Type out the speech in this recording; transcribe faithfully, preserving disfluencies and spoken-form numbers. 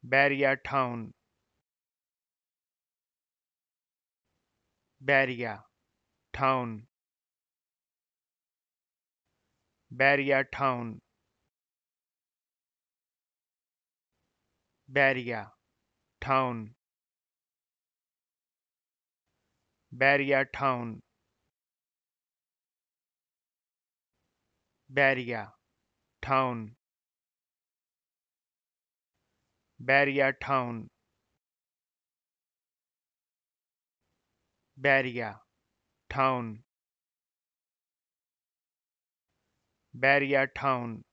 Bahria town, Bahria town, Bahria town, Bahria town, Bahria town, Bahria town, Bahria town, Bahria town, Bahria town,